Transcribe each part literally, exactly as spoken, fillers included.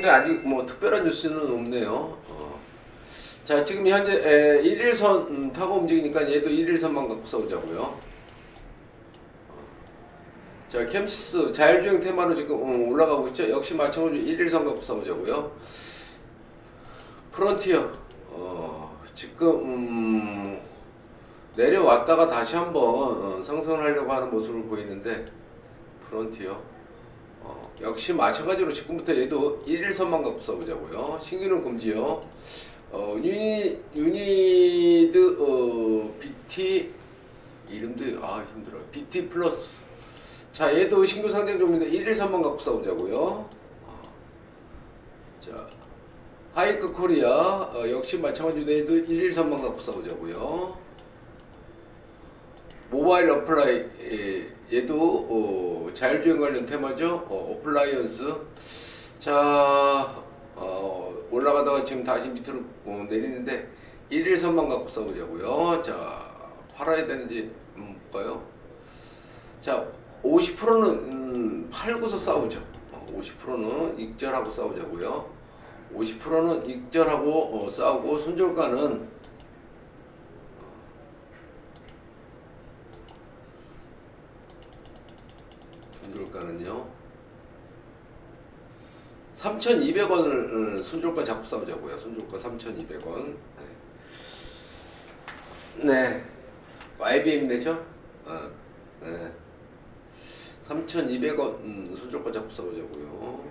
근데 아직 뭐 특별한 뉴스는 없네요. 어. 자, 지금 현재 에, 일 일선 음, 타고 움직이니까 얘도 일 일선만 갖고 싸우자고요. 어. 자, 캠시스 자율주행 테마로 지금 음, 올라가고 있죠. 역시 마찬가지로 일 일선 갖고 싸우자고요. 프론티어 어, 지금 음, 내려왔다가 다시 한번 어, 상승을 하려고 하는 모습을 보이는데 프론티어 어, 역시 마찬가지로 지금부터 얘도 일 일선만 갖고 싸우자고요. 신규는 금지요. 어, 유니, 유니드 어, 비티 이름도 아 힘들어요. 비티 플러스. 자, 얘도 신규 상장 종목인데 일 일선만 갖고 싸우자고요. 어, 자, 하이크 코리아 어, 역시 마찬가지로 얘도 일 일선만 갖고 싸우자고요. 모바일 어플라이 예, 얘도 어, 자율주행 관련 테마죠. 어, 어플라이언스. 자, 어, 올라가다가 지금 다시 밑으로 어, 내리는데 일 일선만 갖고 싸우자고요. 자, 팔아야 되는지 음, 볼까요? 자, 오십 퍼센트는 음, 팔고서 싸우죠. 어, 오십 퍼센트는 익절하고 싸우자고요. 오십 퍼센트는 익절하고 어, 싸우고 손절가는 손절가는요 삼천이백 원을 손절가 잡고 싸우자고요. 손절가 삼천이백 원. 네, 네. 아이비엠 되죠? 어, 네. 삼천이백 원 음, 손절가 잡고 싸우자고요.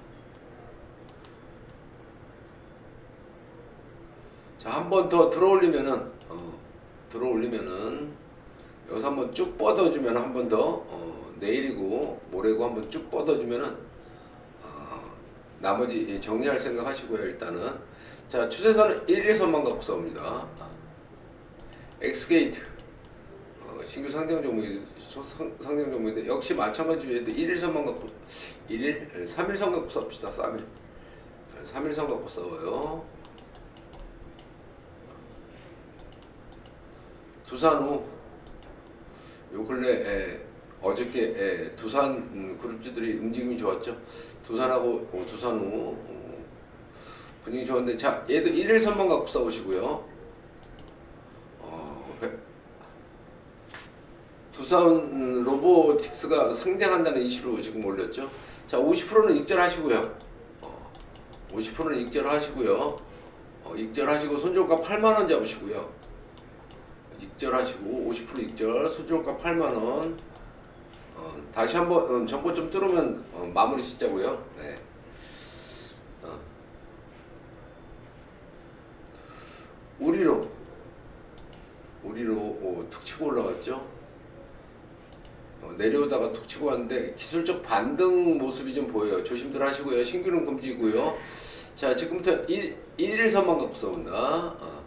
자, 한 번 더 들어올리면은 어, 들어올리면은 여기서 한번 쭉 뻗어주면 한 번 더 어, 내일이고 모레고 한번 쭉 뻗어주면은 어, 나머지 정리할 생각 하시고요. 일단은 자, 추세선은 일 일선만 갖고 싸웁니다. 엑스게이트 어, 신규 상장 종목이 상장 종목인데 역시 마찬가지로 일 일선만 갖고 일 일 삼 일선 갖고 싸웁시다. 삼 일 삼 일선 갖고 싸워요. 두산우 요 근래 에, 어저께 에, 두산 음, 그룹주들이 움직임이 좋았죠. 두산하고 어, 두산우 어, 분위기 좋은데 자, 얘도 일 일선만 갖고 싸우시고요. 어, 두산 음, 로보틱스가 상장한다는 이슈로 지금 올렸죠. 자, 오십 퍼센트는 익절하시고요. 어, 오십 퍼센트는 익절하시고요. 어, 익절하시고 손절가 팔만 원 잡으시고요. 익절하시고 오십 퍼센트 익절, 손절가 팔만 원. 어, 다시 한번 어, 전고 좀 뚫으면 어, 마무리 짓자고요. 네. 어. 우리로 우리로 어, 툭 치고 올라갔죠. 어, 내려오다가 툭 치고 왔는데 기술적 반등 모습이 좀 보여요. 조심들 하시고요. 신규는 금지고요. 자, 지금부터 일 일선만 갖고 싸운다. 어.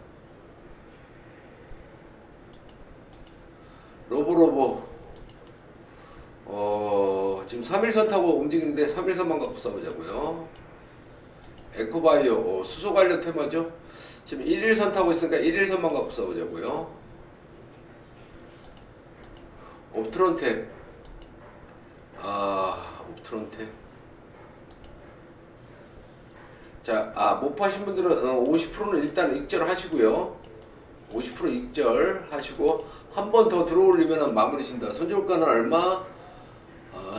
로보로보 어, 지금 삼 일선 타고 움직이는데 삼 일선만 갖고 싸우자고요. 에코바이오 어, 수소 관련 테마죠. 지금 일 일선 타고 있으니까 일 일선만 갖고 싸우자고요. 옵트론텍 아 옵트론텍 자, 아, 못 파신 분들은 어, 오십 퍼센트는 일단 익절 하시고요. 오십 퍼센트 익절 하시고 한 번 더 들어올리면 마무리 진다. 손절가는 얼마? 어,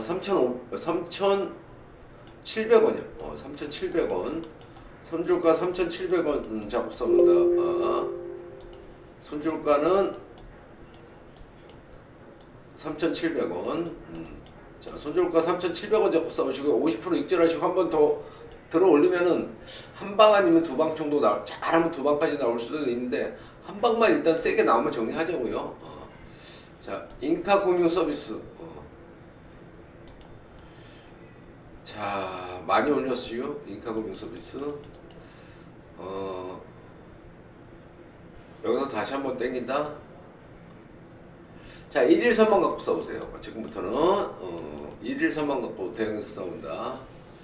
삼천칠백 원이요. 어, 삼천칠백 원. 손절가 삼천칠백 원 음, 잡고 싸운다. 어, 손절가는 삼천칠백 원. 음, 자, 손절가 삼천칠백 원 잡고 싸우시고 오십 퍼센트 익절하시고 한 번 더 들어올리면은 한 방 아니면 두 방 정도 나, 잘하면 두 방까지 나올 수도 있는데 한 방만 일단 세게 나오면 정리하자고요. 어. 자, 인카 공유 서비스. 어. 자, 많이 올렸어요. 인카 공유 서비스. 어. 여기서 다시 한번 땡긴다. 자, 일 일선만 갖고 싸우세요. 지금부터는 어, 일 일선만 갖고 대응해서 싸운다.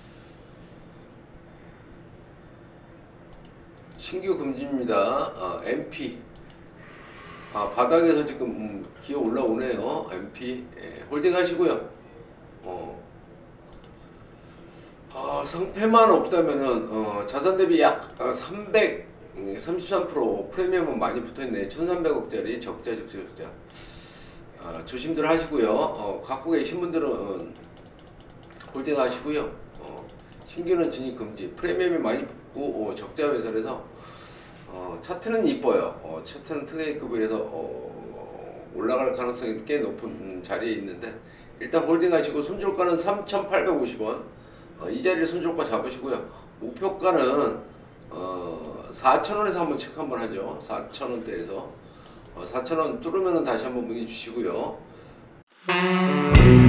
신규 금지입니다. 어, 엠피 아, 바닥에서 지금 음, 기어 올라오네요. 엠피 예, 홀딩 하시고요. 어, 어, 상패만 없다면은 어, 자산 대비 약 어, 삼백삼십삼 퍼센트 프리미엄은 많이 붙어있네. 천삼백억짜리 적자 적자 적자. 어, 조심들 하시고요. 어, 갖고 계신 분들은 홀딩 하시고요. 어, 신규는 진입 금지. 프리미엄이 많이 붙고 어, 적자 매설에서 어, 차트는 이뻐요. 어, 차트는 특혜급이라서 어, 올라갈 가능성이 꽤 높은 자리에 있는데 일단 홀딩 하시고 손절가는 삼천팔백오십 원. 어, 이 자리를 손절가 잡으시고요. 목표가는 어, 사천 원에서 한번 체크 한번 하죠. 사천 원대에서 어, 사천 원 뚫으면 다시 한번 문의 주시고요.